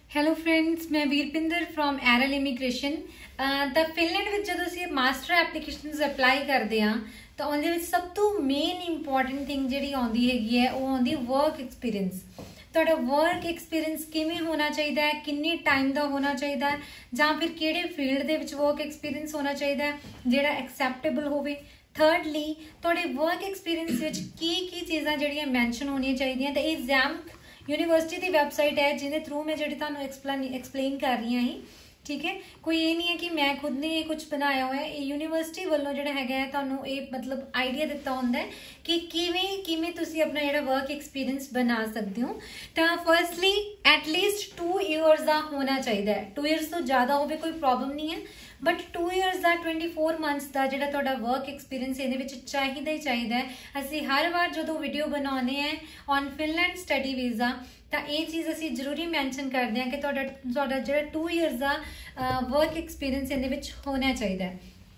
Hello friends, ਮੈਂ Virpinder from Earl immigration. ਤਾਂ Finland ਵਿੱਚ ਜਦੋਂ ਅਸੀਂ ਮਾਸਟਰ ਐਪਲੀਕੇਸ਼ਨਸ ਅਪਲਾਈ ਕਰਦੇ ਹਾਂ ਤਾਂ ਉਹਦੇ ਵਿੱਚ ਸਭ ਤੋਂ ਮੇਨ ਇੰਪੋਰਟੈਂਟ ਥਿੰਗ ਜਿਹੜੀ ਆਉਂਦੀ ਹੈਗੀ ਹੈ ਉਹ ਆਉਂਦੀ ਵਰਕ ਐਕਸਪੀਰੀਅੰਸ। ਤੁਹਾਡਾ ਵਰਕ ਐਕਸਪੀਰੀਅੰਸ ਕਿਵੇਂ ਹੋਣਾ ਚਾਹੀਦਾ ਹੈ, ਕਿੰਨੇ ਟਾਈਮ ਦਾ ਹੋਣਾ ਚਾਹੀਦਾ ਹੈ, ਜਾਂ ਫਿਰ ਕਿਹੜੇ ਫੀਲਡ ਦੇ ਵਿੱਚ ਵਰਕ ਐਕਸਪੀਰੀਅੰਸ ਹੋਣਾ ਚਾਹੀਦਾ ਹੈ ਜਿਹੜਾ ਐਕਸੈਪਟੇਬਲ ਹੋਵੇ। ਥਰਡਲੀ, ਤੁਹਾਡੇ ਵਰਕ ਐਕਸਪੀਰੀਅੰਸ ਵਿੱਚ ਕੀ ਚੀਜ਼ਾਂ ਜਿਹੜੀਆਂ ਮੈਂਸ਼ਨ ਹੋਣੀਆਂ ਚਾਹੀਦੀਆਂ। ਤੇ ਇਹ ਜ਼ੈਮਕ यूनिवर्सिटी की वैबसाइट है जिन्हें थ्रू मैं जी तुहानू एक्सप्लेन कर रही हाँ ही। ठीक है, कोई ये नहीं है कि मैं खुद ने ये कुछ बनाया हुआ है। ये यूनिवर्सिटी वालों जो है तुहानू ये मतलब आइडिया दिता होंदा है कि किवें तुसी अपना जो वर्क एक्सपीरियंस बना सकते हो। तो फर्स्टली एटलीस्ट 2 ईयर्स का होना चाहिए। 2 ईयर्स तो ज़्यादा हो कोई प्रॉब्लम नहीं है, बट 2 ईयर्स का 24 मंथ्स का जो वर्क एक्सपीरियंस ये चाहिए ही चाहिए। असी हर बार जो वीडियो बनाने हैं ऑन फिनलैंड स्टडी वीज़ा तो ये चीज़ असी जरूरी मैंशन करते हैं कि जो 2 ईयर्स का वर्क एक्सपीरियंस ये होना चाहिए।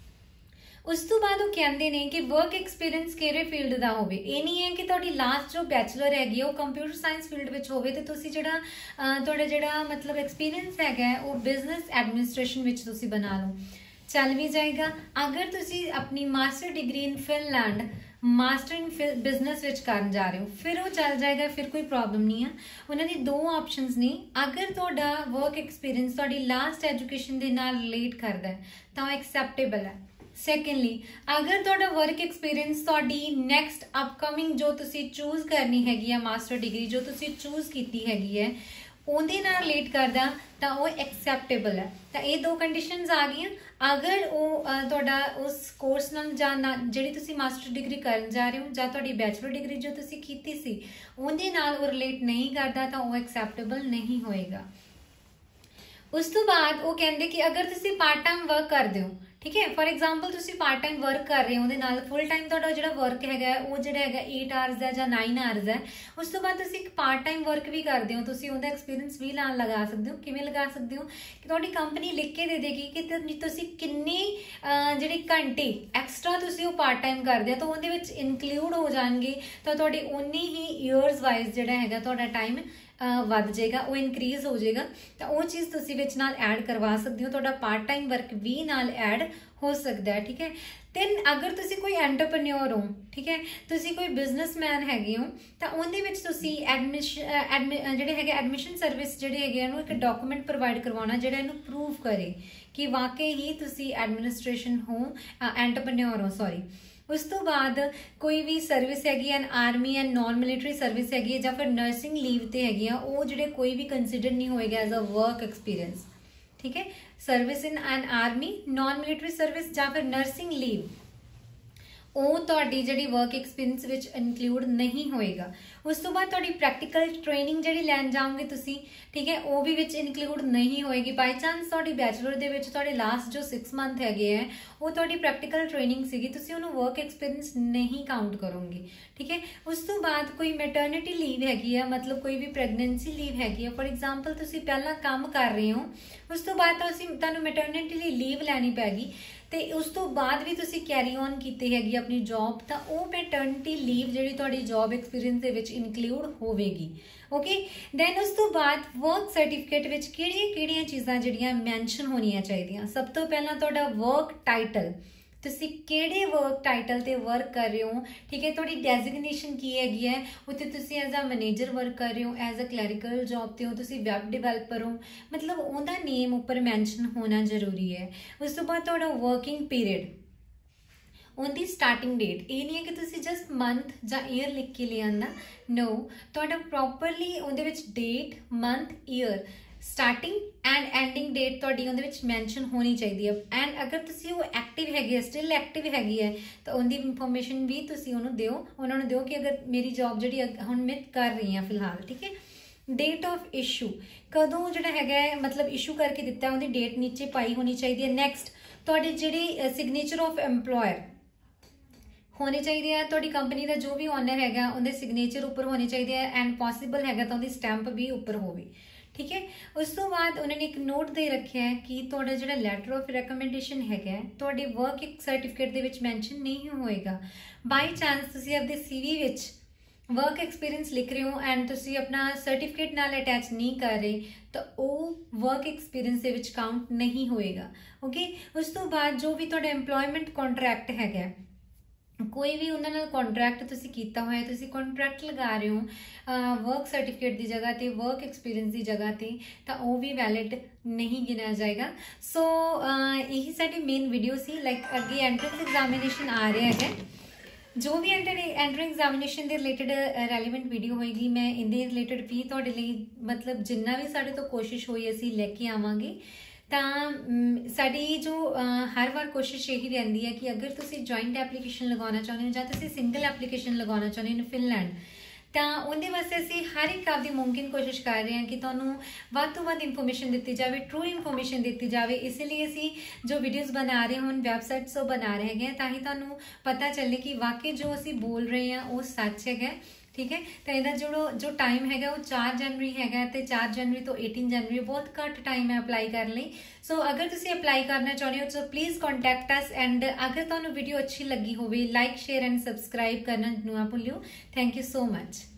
उस तो बाद वो कहते हैं कि वर्क एक्सपीरियंस किहड़े फील्ड का होवे। ये नहीं है कि तुहाडी लास्ट जो बैचलर हैगी वो कंप्यूटर साइंस फील्ड में होवे ते तुसी जिहड़ा मतलब एक्सपीरियंस है वो बिजनेस एडमिनिस्ट्रेशन विच तुसी बना लो, चल भी जाएगा। अगर तुसी अपनी master degree in Finland master in business विच करन जा रहे हो फिर वो चल जाएगा, फिर कोई प्रॉब्लम नहीं है। उन्होंने 2 ऑप्शंस ने। अगर तुहाडा वर्क एक्सपीरियंस तुहाडी लास्ट एजुकेशन दे नाल रिलेट करदा है तो वो एक्सैप्टेबल है। सैकेंडली, अगर तुहाडा वर्क एक्सपीरियंस तुहाडी नैक्सट अपकमिंग जो तुसी चूज करनी हैगी है मास्टर डिग्री जो तुसी चूज कीती हैगी है उहदे नाल रिलेट करदा तो वो एक्सैप्टेबल है। तो ये 2 कंडीशनस आ गई। अगर वो तुहाडा उस कोर्स नाल जां जिहड़ी तुसी मास्टर डिग्री करन जा रहे हो जां तुहाडी बैचलर डिग्री जो तुसी कीती सी उहदे नाल वो रिलेट नहीं करदा तो वो एक्सैप्टेबल नहीं होएगा। उस तो बाद वो कहते कि अगर तुसी पार्ट टाइम वर्क करते हो, ठीक है, फॉर एग्जाम्पल तुसी पार्ट टाइम वर्क कर रहे हो उहदे फुल टाइम तुहाडा जिहड़ा वर्क है वो जिहड़ा है 8 आवर्स है जां 9 आवर्स है। उस तो बाद तुसी एक पार्ट टाइम वर्क भी करते हो, तुसी उहदा एक्सपीरियंस भी लाण लगा सकते हो। किवें लगा सकते हो कि तुहाडी कंपनी लिख के दे देगी कि तुसी किन्ने जिहड़े घंटे एक्सट्रा तुसी वो पार्ट टाइम करदे हो तो उहदे विच इनकलूड हो जाणगे। तो तुहाडी उन्नी ही ईयर्स वाइज जिहड़ा है तुहाडा टाइम वध जाएगा, वो इनक्रीज हो जाएगा। तो वो चीज़ तुसी विच नाल ऐड करवा सकते हो, तुहाडा पार्ट टाइम वर्क भी नाल ऐड हो सकता है। ठीक है, then अगर तुसी कोई एंटरप्रेन्योर हो, ठीक है, तुसी कोई बिजनेसमैन हैगे हो तो उहदे विच तुसी एडमिशन सर्विस जिहड़े हैगे इहनूं एक डॉक्यूमेंट प्रोवाइड करवाउणा जिहड़ा इहनूं प्रूव करे कि वाकई ही तुसी एडमिनिस्ट्रेशन हो एंटरप्रेन्योर हो सॉरी। उस तो बाद कोई भी सर्विस हैगी and army and non military service हैगी या फिर नर्सिंग लीव ते हैगी वो जिहड़े कोई भी कंसीडर नहीं होएगा एज अ वर्क एक्सपीरियंस। ठीक है, service in an army non military service या फिर नर्सिंग लीव वो तुहाडी जिहड़ी वर्क एक्सपीरियंस विच इनकलूड नहीं होएगा। उस तो बाद तुहाडी प्रैक्टिकल ट्रेनिंग जिहड़ी लैन जाओगे तुसी, ठीक है, वो भी विच इनकलूड नहीं होएगी। बाई चांस तुहाडी बैचलर दे विच तुहाडे लास्ट जो 6 मंथ हैगे है वो तुहाडी प्रैक्टिकल ट्रेनिंग सीगी, तुसी उहनूं वर्क एक्सपीरियंस नहीं काउंट करोगे। ठीक है, उस तो बाद कोई मैटरनिटी लीव हैगी है मतलब कोई भी प्रैगनेंसी लीव हैगी है, फॉर एग्जाम्पल तुसी पहला काम कर रहे हो उस तो बाद तुहानूं मैटरनिटी लीव लैनी पैगी तो उस तो बाद भी तुसी कैरी ऑन कीती हैगी अपनी जॉब तो वो मैटरनिटी लीव जिहड़ी तुहाडी जॉब एक्सपीरियंस दे विच इनकलूड होवेगी। ओके, दैन उस तो बाद वर्क सर्टिफिकेट विच किहड़ियां चीज़ां जिहड़ियां मैंशन होणियां चाहीदियां। सब तो पहला तुहाडा वर्क टाइटल, तुसी किहड़े वर्क टाइटल ते वर्क कर रहे हो, ठीक है, तुहाडी डेजिग्नेशन की हैगी है, उत्थे तुसी एज अ मैनेजर वर्क कर रहे हो, एज अ क्लैरिकल जॉब ते हो, तुसी वैब डिवेलपर हो, मतलब उहदा नेम उपर मैंशन होना जरूरी है। उस तो बाद तुहाडा वर्किंग पीरियड, उनकी स्टार्टिंग डेट, ये नहीं है कि तुसी जस्ट मंथ या ईयर लिख के ले आना, नो, तुहाडा प्रॉपरली उहदे विच date month year starting and ending date तुहाडी उहदे विच मैंशन होनी चाहिए है। एंड अगर तुसी वो एक्टिव हैगी है स्टिल एक्टिव हैगी है तो उनकी इंफॉर्मेशन भी तुसी उन्होंने दिओ, उन्होंने दिओ कि अगर मेरी जॉब जिहड़ी हुण मैं कर रही हाँ फिलहाल। ठीक है, डेट ऑफ इशू कदों जिहड़ा हैगा मतलब इशू करके दिता है उहदी डेट नीचे पाई होनी चाहिए है। नैक्सट तुहाडी जिहड़ी सिग्नेचर ऑफ एम्पलॉयर होने चाहिए है, तुहाडी कंपनी का जो भी ओनर हैगा उहदे सिग्नेचर उपर होने चाहिए है एंड पॉसिबल हैगा तो उहदी स्टैंप भी उपर होवे। ठीक है, उस तो बाद उन्होंने एक नोट दे रखे है कि तुहाडा जिहड़ा लैटर ऑफ रिकमेंडेशन है तुहाडे वर्क सर्टिफिकेट दे विच मैंशन नहीं होएगा। बाई चांस तुसीं अपने CV विच वर्क एक्सपीरियंस लिख रहे हो एंड तुसी अपना सर्टिफिकेट नाल अटैच नहीं कर रहे तो वो वर्क एक्सपीरियंस ਦੇ ਵਿੱਚ काउंट नहीं होएगा। ओके, उस तो बाद जो भी तुहाडा एम्प्लॉयमेंट कॉन्ट्रैक्ट हैगा, कोई भी उन्हां नाल कॉन्ट्रैक्ट तुसी कीता होया, तुसी कॉन्ट्रैक्ट लगा रहे हो वर्क सर्टिफिकेट की जगह ते, वर्क एक्सपीरियंस की जगह ते, तो वो भी वैलिड नहीं गिना जाएगा। सो यही साडी मेन वीडियो सी। लाइक अगे एंट्रेंस एग्जामिनेशन आ रहा है, जो भी एंट्रेंस एग्जामिनेशन के रिलेटेड रैलीवेंट वीडियो होएगी मैं इनके रिलेटेड भी तुहाडे लई मतलब जिन्ना भी साडे तो कोशिश होई असीं लैके आवांगे। साडी जो हर बार कोशिश यही रहती है कि अगर तुसीं जॉइंट एप्लीकेशन लगाना चाहुंदे हो जां तुसीं सिंगल एप्लीकेशन लगाना चाहुंदे हो फिनलैंड, तो उनके वास्ते असीं हर एक आपकी मुमकिन कोशिश कर रहे हैं कि तुहानूं वध तो वध इन्फॉर्मेशन दी जाए, ट्रू इन्फॉर्मेशन दी जाए। इसलिए असीं जो वीडियोज़ बना रहे हैं वैबसाइट्स तो बना रहे हैं ताकि तुहानूं पता चले कि वाकई जो असीं बोल रहे हैं वो सच है। ठीक है, तो यदा जो टाइम है वो 4 जनवरी है, तो 4 जनवरी तो 18 जनवरी बहुत घट टाइम है अप्लाई करने लई। सो अगर तुसीं अप्लाई करना चाहते हो तो प्लीज़ कॉन्टैक्ट अस। एंड अगर तुहानूं वीडियो अच्छी लगी हो, लाइक शेयर एंड सबसक्राइब करना ना भुल्लियो। Thank you so much.